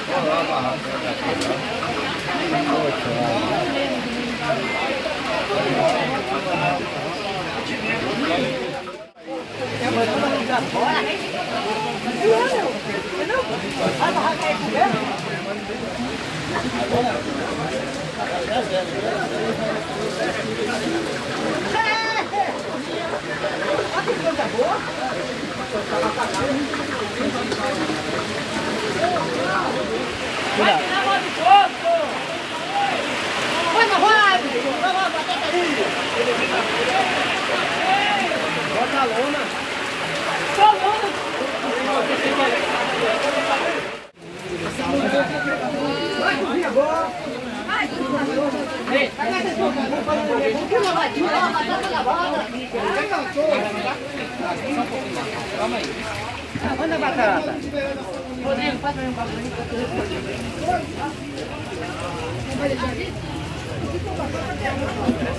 Bota a lona. Onde a batata? Rodrigo, faz pra mim um bagulho. Vai deixar aqui?